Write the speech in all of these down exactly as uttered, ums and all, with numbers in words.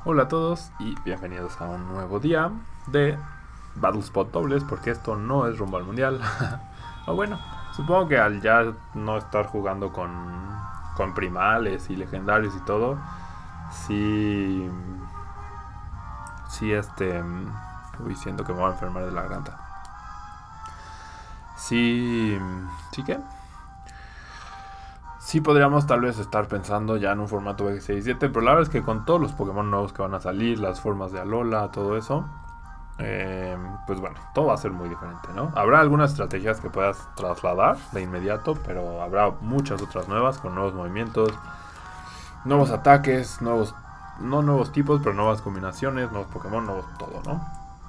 Hola a todos y bienvenidos a un nuevo día de Battlespot dobles, porque esto no es rumbo al mundial. O bueno, supongo que al ya no estar jugando con, con primales y legendarios y todo, sí, sí este, uy, siento que me voy a enfermar de la garganta. Sí, sí que sí podríamos tal vez estar pensando ya en un formato X seis siete, pero la verdad es que con todos los Pokémon nuevos que van a salir, las formas de Alola, todo eso, eh, pues bueno, todo va a ser muy diferente, ¿no? Habrá algunas estrategias que puedas trasladar de inmediato, pero habrá muchas otras nuevas con nuevos movimientos, nuevos ataques, nuevos, no nuevos tipos, pero nuevas combinaciones, nuevos Pokémon, nuevos todo, ¿no?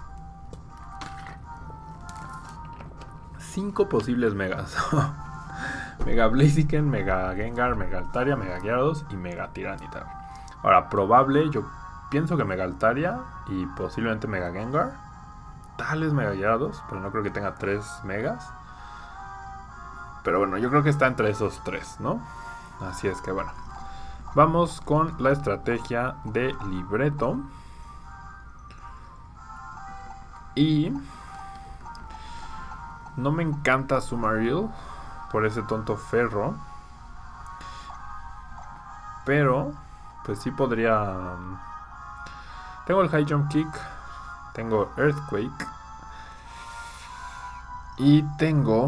Cinco posibles megas. Mega Blaziken, Mega Gengar, Mega Altaria, Mega Gyarados y Mega Tyranitar. Ahora, probable, yo pienso que Mega Altaria y posiblemente Mega Gengar. Tal vez Mega Gyarados, pero no creo que tenga tres megas. Pero bueno, yo creo que está entre esos tres, ¿no? Así es que bueno. Vamos con la estrategia de libreto. Y no me encanta Sumaril por ese tonto Ferro, pero pues sí podría. Tengo el High Jump Kick, tengo Earthquake y tengo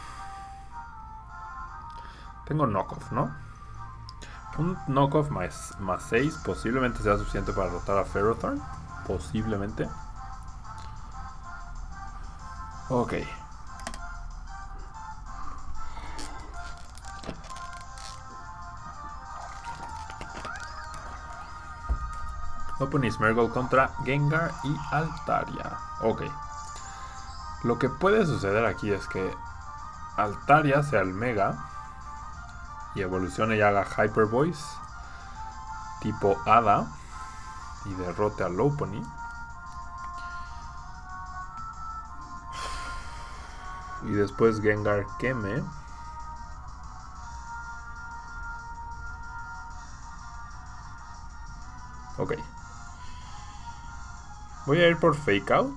tengo Knockoff, ¿no? Un Knockoff más, más seis posiblemente sea suficiente para derrotar a Ferrothorn, posiblemente. Ok. Open y Smeargle contra Gengar y Altaria. Ok. Lo que puede suceder aquí es que Altaria sea el Mega y evolucione y haga Hyper Voice tipo Hada y derrote a Lopunny. Y después Gengar queme. Ok. Voy a ir por Fake Out.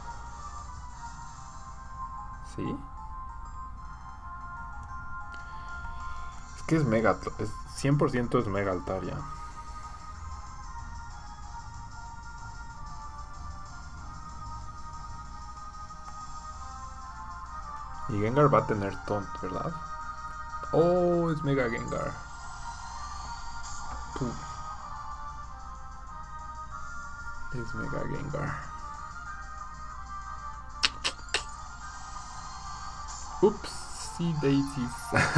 ¿Sí? Es que es Mega. Es cien por ciento es Mega Altaria. Y Gengar va a tener Taunt, ¿verdad? Oh, es Mega Gengar. Puf. Es Mega Gengar. Upsi daisies.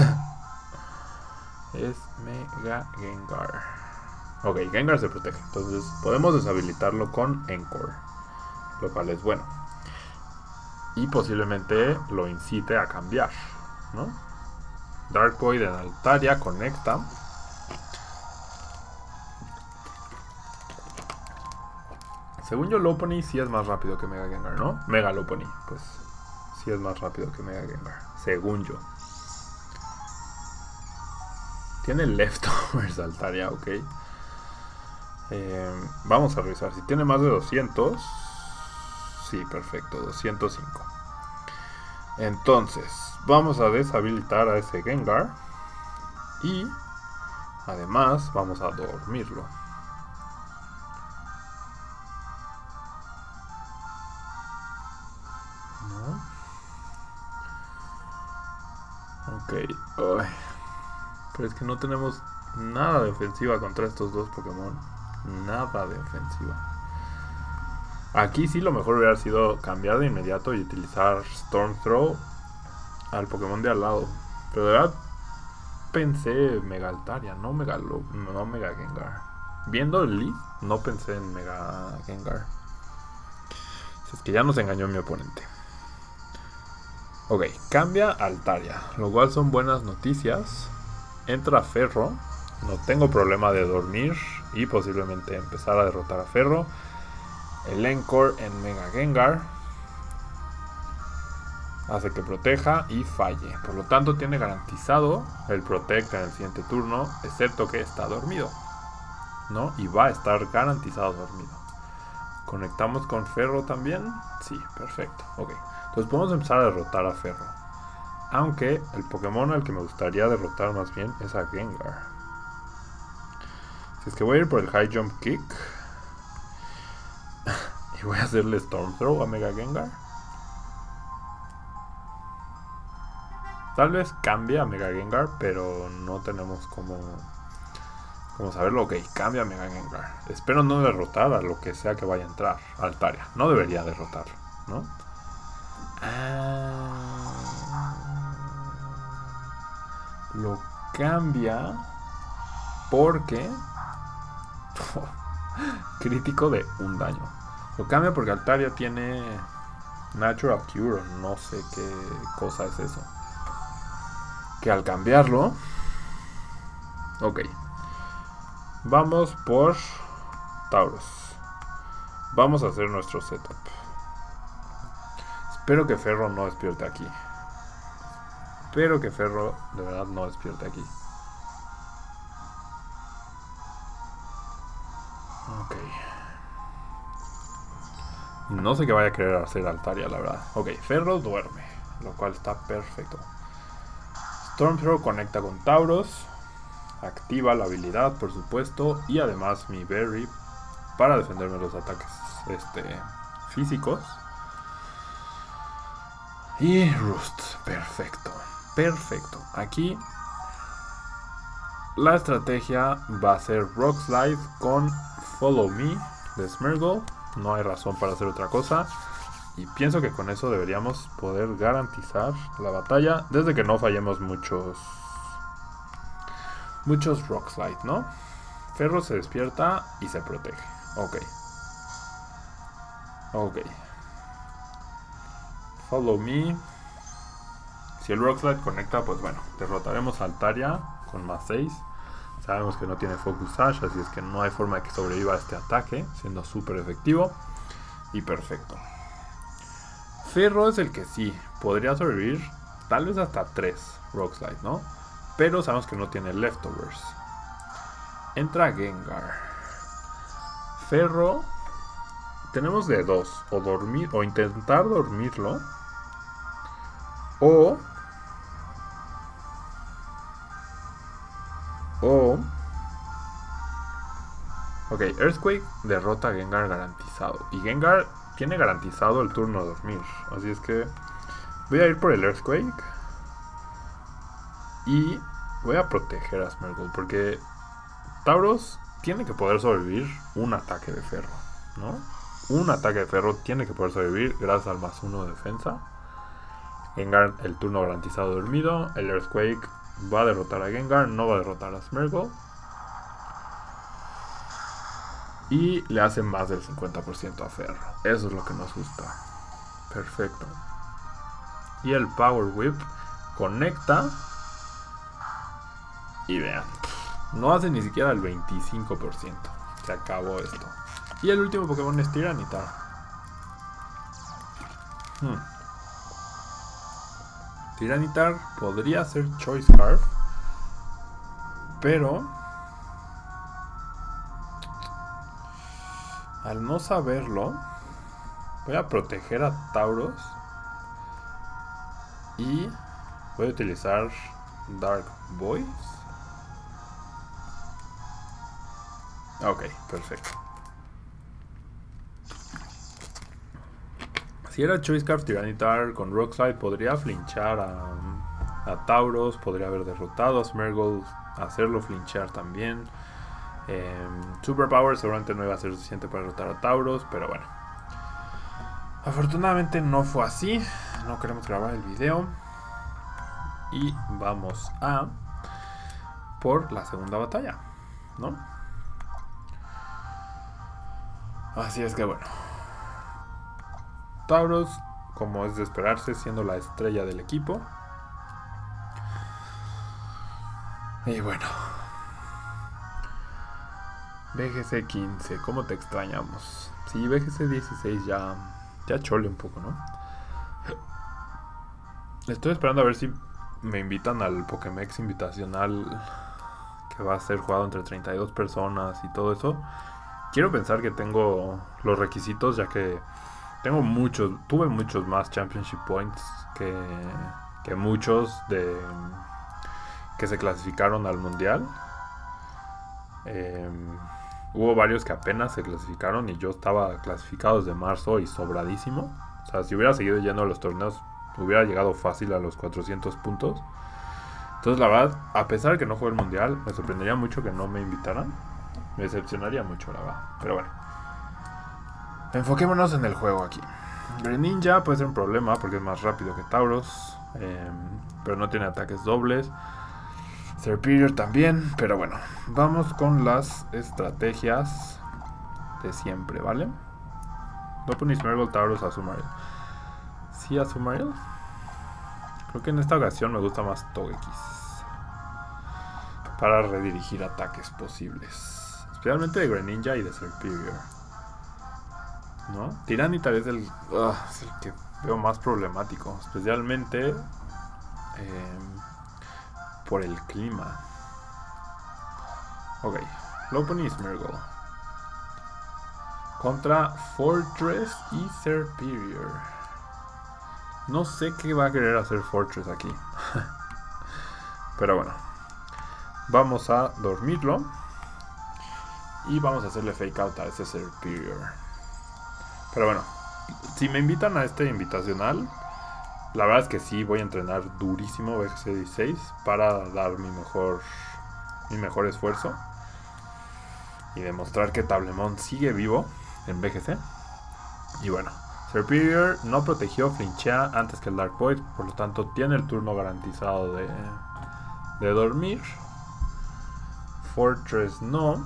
Es Mega Gengar. Ok, Gengar se protege. Entonces podemos deshabilitarlo con Encore, lo cual es bueno. Y posiblemente lo incite a cambiar, ¿no? Dark Void en Altaria conecta. Según yo, Lopunny sí es más rápido que Mega Gengar, ¿no? Mega Lopunny, pues sí es más rápido que Mega Gengar, según yo. Tiene Leftovers Altaria, ok. Eh, vamos a revisar. Si tiene más de doscientos. Sí, perfecto, doscientos cinco. Entonces, vamos a deshabilitar a ese Gengar. Y además vamos a dormirlo. Ok, uy. Pero es que no tenemos nada de ofensiva contra estos dos Pokémon. Nada de ofensiva. Aquí sí lo mejor hubiera sido cambiar de inmediato y utilizar Storm Throw al Pokémon de al lado. Pero de verdad pensé Mega Altaria, no Mega, no Mega Gengar. Viendo el lead, no pensé en Mega Gengar. Es que ya nos engañó mi oponente. Ok, cambia Altaria, lo cual son buenas noticias. Entra Ferro, no tengo problema de dormir y posiblemente empezar a derrotar a Ferro. El Encore en Mega Gengar hace que proteja y falle. Por lo tanto tiene garantizado el Protect en el siguiente turno, excepto que está dormido. ¿no? Y va a estar garantizado dormido. ¿Conectamos con Ferro también? Sí, perfecto. Ok, entonces podemos empezar a derrotar a Ferro. Aunque el Pokémon al que me gustaría derrotar más bien es a Gengar. Si es que voy a ir por el High Jump Kick y voy a hacerle Storm Throw a Mega Gengar. Tal vez cambie a Mega Gengar, pero no tenemos como, como saberlo. Ok, cambia a Mega Gengar. Espero no derrotar a lo que sea que vaya a entrar. Altaria. No debería derrotarlo, ¿no? Ah, lo cambia porque... crítico de un daño. Lo cambia porque Altaria tiene Natural Cure. No sé qué cosa es eso. Que al cambiarlo... Ok. Vamos por Tauros. Vamos a hacer nuestro setup. Espero que Ferro no despierte aquí. Espero que Ferro de verdad no despierte aquí. Ok. No sé qué vaya a querer hacer Altaria, la verdad. Ok, Ferro duerme, lo cual está perfecto. Storm Throw conecta con Tauros. Activa la habilidad, por supuesto. Y además mi Berry para defenderme los ataques este, físicos. Y Roost. Perfecto. Perfecto. Aquí la estrategia va a ser Rock Slide con Follow Me de Smeargle. No hay razón para hacer otra cosa. Y pienso que con eso deberíamos poder garantizar la batalla. Desde que no fallemos muchos... Muchos Rock Slide, ¿no? Ferro se despierta y se protege. Ok. Ok. Follow Me. Si el Rock Slide conecta, pues bueno, derrotaremos a Altaria con más seis. Sabemos que no tiene Focus Sash, así es que no hay forma de que sobreviva a este ataque, siendo súper efectivo y perfecto. Ferro es el que sí podría sobrevivir, tal vez hasta tres Rock Slide, ¿no? Pero sabemos que no tiene Leftovers. Entra Gengar. Ferro, tenemos de dos, o dormir, o intentar dormirlo, o... O... Ok, Earthquake derrota a Gengar garantizado. Y Gengar tiene garantizado el turno de dormir. Así es que voy a ir por el Earthquake. Y voy a proteger a Smeargle. Porque Tauros tiene que poder sobrevivir un ataque de Ferro, ¿no? Un ataque de Ferro tiene que poder sobrevivir gracias al más uno de defensa. Gengar el turno garantizado dormido. El Earthquake va a derrotar a Gengar, no va a derrotar a Smeargle. Y le hace más del cincuenta por ciento a Ferro. Eso es lo que nos gusta. Perfecto. Y el Power Whip conecta. Y vean, no hace ni siquiera el veinticinco por ciento. Se acabó esto. Y el último Pokémon es Tyranitar. Hmm. Tyranitar podría ser Choice Scarf, pero al no saberlo, voy a proteger a Tauros y voy a utilizar Dark Voice. Ok, perfecto. Si era Choice Scarf Tyranitar con Rock Slide, podría flinchar a, a Tauros, podría haber derrotado a Smeargle, hacerlo flinchar también. Eh, Superpower seguramente no iba a ser suficiente para derrotar a Tauros, pero bueno. Afortunadamente no fue así. No queremos grabar el video. Y vamos a por la segunda batalla, ¿no? Así es que bueno. Tauros, como es de esperarse, siendo la estrella del equipo. Y bueno. B G C quince, ¿cómo te extrañamos? Sí, B G C dieciséis ya, ya chole un poco, ¿no? Estoy esperando a ver si me invitan al Pokémex invitacional que va a ser jugado entre treinta y dos personas y todo eso, quiero pensar que tengo los requisitos, ya que tengo muchos, tuve muchos más Championship Points que, que muchos de que se clasificaron al Mundial. Eh, hubo varios que apenas se clasificaron y yo estaba clasificado desde marzo y sobradísimo. O sea, si hubiera seguido yendo a los torneos, hubiera llegado fácil a los cuatrocientos puntos. Entonces, la verdad, a pesar de que no jugué el Mundial, me sorprendería mucho que no me invitaran. Me decepcionaría mucho, la verdad. Pero bueno, enfoquémonos en el juego aquí. Greninja puede ser un problema porque es más rápido que Tauros, eh, pero no tiene ataques dobles. Serperior también, pero bueno, vamos con las estrategias de siempre, ¿vale? Lopunny, Smeargle, Tauros, Azumarill. ¿Sí, Azumarill? Creo que en esta ocasión me gusta más Togekiss para redirigir ataques posibles, especialmente de Greninja y de Serperior, ¿no? Tyranitar es el, uh, es el que veo más problemático, especialmente eh, por el clima. Ok, Lopunny, Smeargle contra Fortress y Serperior. No sé qué va a querer hacer Fortress aquí. Pero bueno, vamos a dormirlo y vamos a hacerle fake out a ese Serperior. Pero bueno, si me invitan a este invitacional, la verdad es que sí voy a entrenar durísimo V G C dieciséis para dar mi mejor mi mejor esfuerzo y demostrar que Tablemon sigue vivo en V G C. Y bueno, Serperior no protegió, flinchea antes que el Dark Void, por lo tanto tiene el turno garantizado de, de dormir. Fortress no.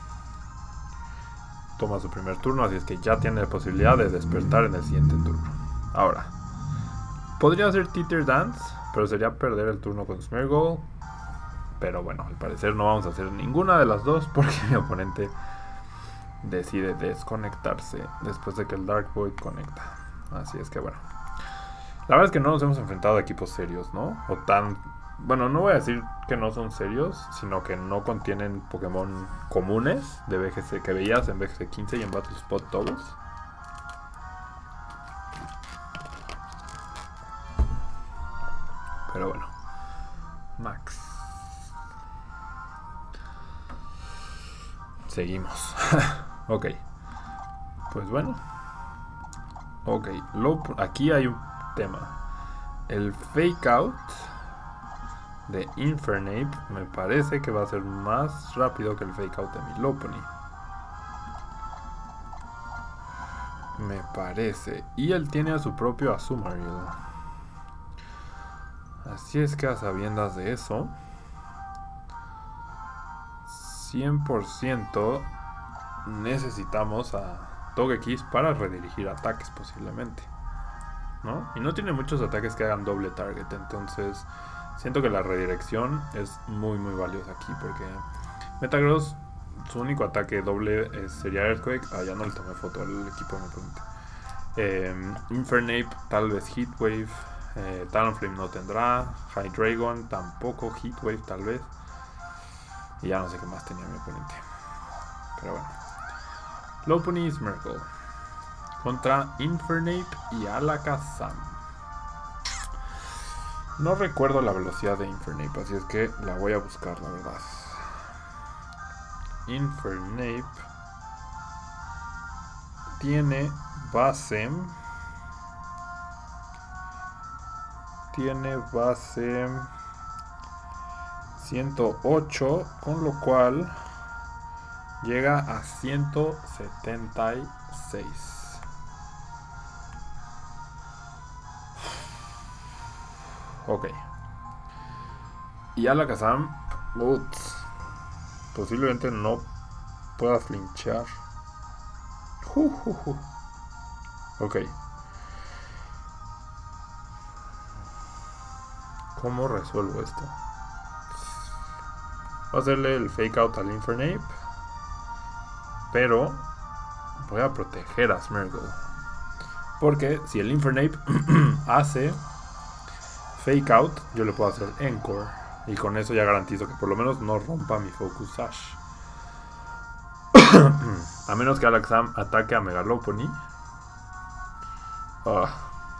Toma su primer turno, así es que ya tiene la posibilidad de despertar en el siguiente turno. Ahora, podría hacer Teeter Dance, pero sería perder el turno con Smeargle. Pero bueno, al parecer no vamos a hacer ninguna de las dos porque mi oponente decide desconectarse después de que el Dark Void conecta. Así es que bueno, la verdad es que no nos hemos enfrentado a equipos serios, ¿no? O tan... Bueno, no voy a decir que no son serios, sino que no contienen Pokémon comunes de V G C que veías en V G C quince y en Battlespot todos. Pero bueno, Max. Seguimos. Ok. Pues bueno. Ok. Lo, aquí hay un tema. El fake out de Infernape me parece que va a ser más rápido que el fake out de mi Lopunny. Me parece. Y él tiene a su propio Azumarill. Así es que a sabiendas de eso, cien por ciento necesitamos a Togekiss para redirigir ataques posiblemente, ¿no? Y no tiene muchos ataques que hagan doble target, entonces siento que la redirección es muy muy valiosa aquí porque Metagross, su único ataque doble es, sería Earthquake. Ah, ya no le tomé foto al equipo, me pregunté. eh, Infernape tal vez Heatwave, eh, Talonflame no tendrá, Hydreigon tampoco, Heatwave tal vez, y ya no sé qué más tenía mi oponente. Pero bueno, Lopunny, Smeargle contra Infernape y Alakazam. No recuerdo la velocidad de Infernape, así es que la voy a buscar, la verdad. Infernape tiene base tiene base ciento ocho, con lo cual llega a ciento setenta y seis. Ok. Y Alakazam, uts, posiblemente no pueda flinchar. Uh, uh, uh. Ok. ¿Cómo resuelvo esto? Voy a hacerle el fake out al Infernape, pero voy a proteger a Smeargle, porque si el Infernape hace fake out, yo le puedo hacer Encore Y con eso ya garantizo que por lo menos no rompa mi Focus Sash. A menos que Alakazam ataque a Mega Lopunny. Oh.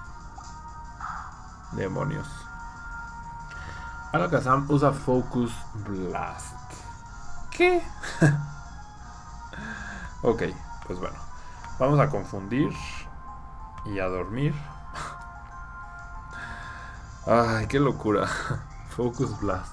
Demonios. Alakazam usa Focus Blast. ¿Qué? Ok, pues bueno. Vamos a confundir y a dormir. Ay, qué locura. Focus Blast.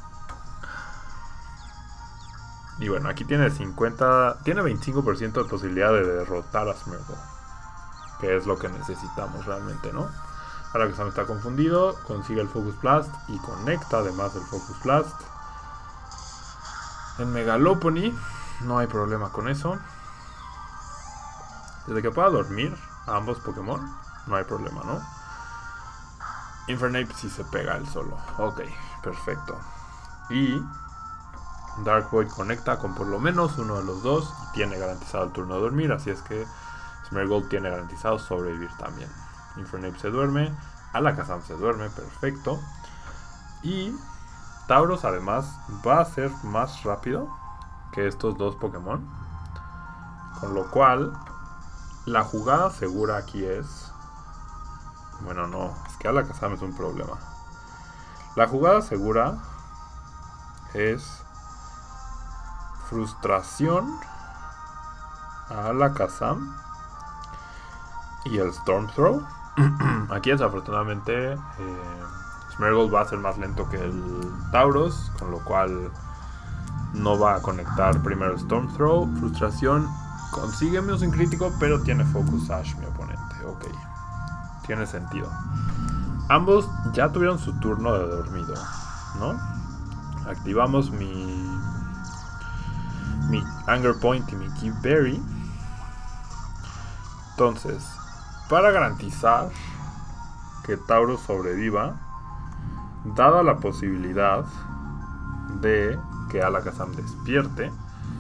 Y bueno, aquí tiene cincuenta, tiene veinticinco por ciento de posibilidad de derrotar a Smeargle, que es lo que necesitamos realmente, ¿no? Ahora que Sam está confundido, consigue el Focus Blast y conecta además el Focus Blast. En Mega Lopunny no hay problema con eso. Desde que pueda dormir a ambos Pokémon, no hay problema, ¿no? Infernape sí se pega él solo. Ok, perfecto. Y Dark Void conecta con por lo menos uno de los dos y tiene garantizado el turno de dormir, así es que Smeargle tiene garantizado sobrevivir también. Infernape se duerme, Alakazam se duerme, perfecto. Y Tauros además va a ser más rápido que estos dos Pokémon, con lo cual la jugada segura aquí es... Bueno, no, es que Alakazam es un problema. La jugada segura es frustración a Alakazam y el Storm Throw. Aquí desafortunadamente eh, Smeargle va a ser más lento que el Tauros, con lo cual no va a conectar primero el Storm Throw. Frustración consigue menos en crítico, pero tiene Focus Sash mi oponente. Ok, tiene sentido. Ambos ya tuvieron su turno de dormido, ¿no? Activamos mi mi Anger Point y mi Key Berry. Entonces, para garantizar que Tauros sobreviva, dada la posibilidad de que Alakazam despierte,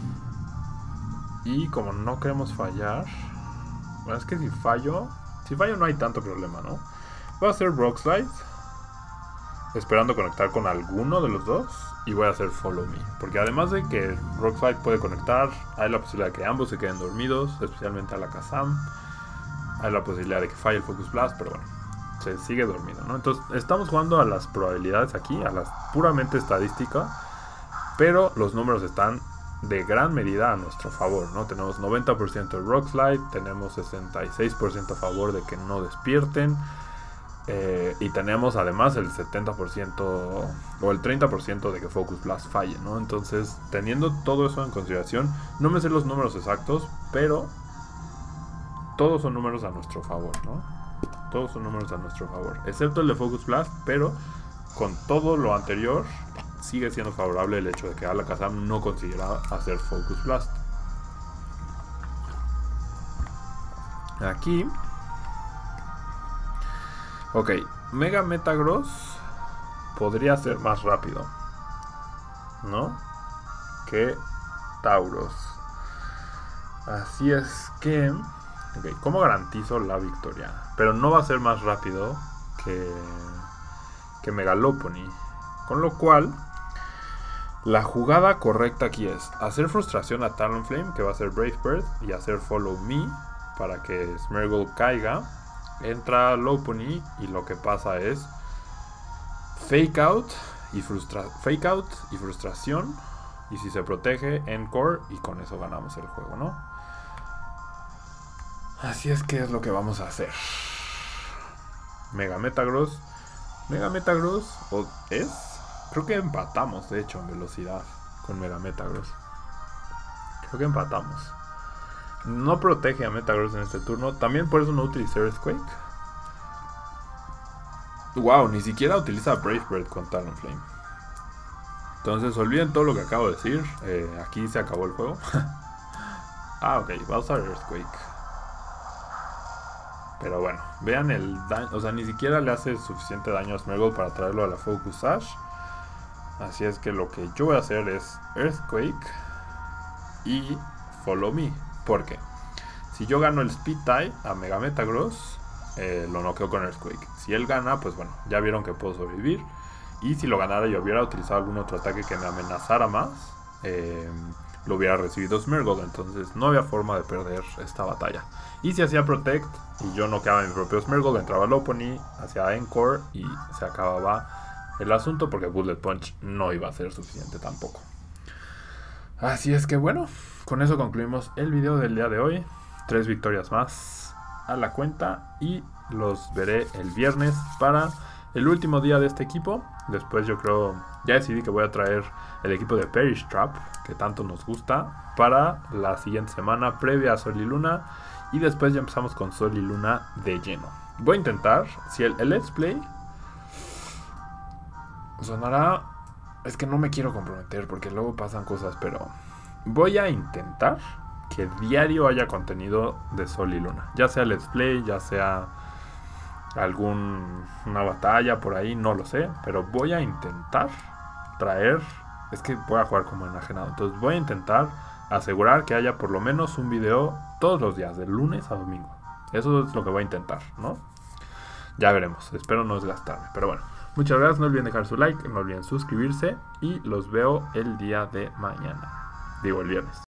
y como no queremos fallar, bueno, es que si fallo, si fallo no hay tanto problema, ¿no? Voy a hacer Rock Slide, esperando conectar con alguno de los dos, y voy a hacer Follow Me, porque además de que Rock Slide puede conectar, hay la posibilidad de que ambos se queden dormidos, especialmente Alakazam. Hay la posibilidad de que falle el Focus Blast, pero bueno, se sigue dormido, ¿no? Entonces estamos jugando a las probabilidades aquí, a las puramente estadística, pero los números están de gran medida a nuestro favor, ¿no? Tenemos noventa por ciento de Rock Slide, tenemos sesenta y seis por ciento a favor de que no despierten, eh, y tenemos además el setenta por ciento o el treinta por ciento de que Focus Blast falle, ¿no? Entonces, teniendo todo eso en consideración, no me sé los números exactos, pero todos son números a nuestro favor, ¿no? Todos son números a nuestro favor, excepto el de Focus Blast, pero con todo lo anterior sigue siendo favorable el hecho de que Alakazam no consiguiera hacer Focus Blast. Aquí, ok, Mega Metagross podría ser más rápido, ¿no? Que Tauros. Así es que, ok, ¿cómo garantizo la victoria? Pero no va a ser más rápido que, que Mega Lopunny, con lo cual la jugada correcta aquí es hacer frustración a Talonflame, que va a ser Brave Bird, y hacer Follow Me para que Smeargle caiga. Entra Lopunny y lo que pasa es Fake Out y, frustra fake out y frustración, y si se protege, Encore, y con eso ganamos el juego, ¿no? Así es que es lo que vamos a hacer. Mega Metagross. Mega Metagross ¿o es? Creo que empatamos, de hecho, en velocidad con Mega Metagross. Creo que empatamos. No protege a Metagross en este turno. También por eso no utilicé Earthquake. Wow, ni siquiera utiliza Brave Bird con Talonflame. Entonces olviden todo lo que acabo de decir. eh, Aquí se acabó el juego. Ah, ok, va a usar Earthquake. Pero bueno, vean el daño. O sea, ni siquiera le hace suficiente daño a Smeargle para traerlo a la Focus Sash. Así es que lo que yo voy a hacer es Earthquake y Follow Me. ¿Por qué? Si yo gano el Speed Tie a Mega Metagross, eh, lo noqueo con Earthquake. Si él gana, pues bueno, ya vieron que puedo sobrevivir. Y si lo ganara y hubiera utilizado algún otro ataque que me amenazara más, eh, lo hubiera recibido Smeargle. Entonces no había forma de perder esta batalla. Y si hacía Protect y yo noqueaba mi propio Smeargle, entraba Lopunny, hacía Encore y se acababa el asunto, porque Bullet Punch no iba a ser suficiente tampoco. Así es que bueno, con eso concluimos el video del día de hoy. Tres victorias más a la cuenta y los veré el viernes para el último día de este equipo. Después yo creo, ya decidí que voy a traer el equipo de Perish Trap, que tanto nos gusta, para la siguiente semana previa a Sol y Luna. Y después ya empezamos con Sol y Luna de lleno. Voy a intentar, si el, el Let's Play sonará... Es que no me quiero comprometer porque luego pasan cosas, pero voy a intentar que diario haya contenido de Sol y Luna. Ya sea Let's Play, ya sea algún una batalla por ahí, no lo sé. Pero voy a intentar traer... Es que voy a jugar como enajenado. Entonces voy a intentar asegurar que haya por lo menos un video todos los días, de lunes a domingo. Eso es lo que voy a intentar, ¿no? Ya veremos. Espero no desgastarme. Pero bueno. Muchas gracias, no olviden dejar su like, no olviden suscribirse y los veo el día de mañana. Digo, el viernes.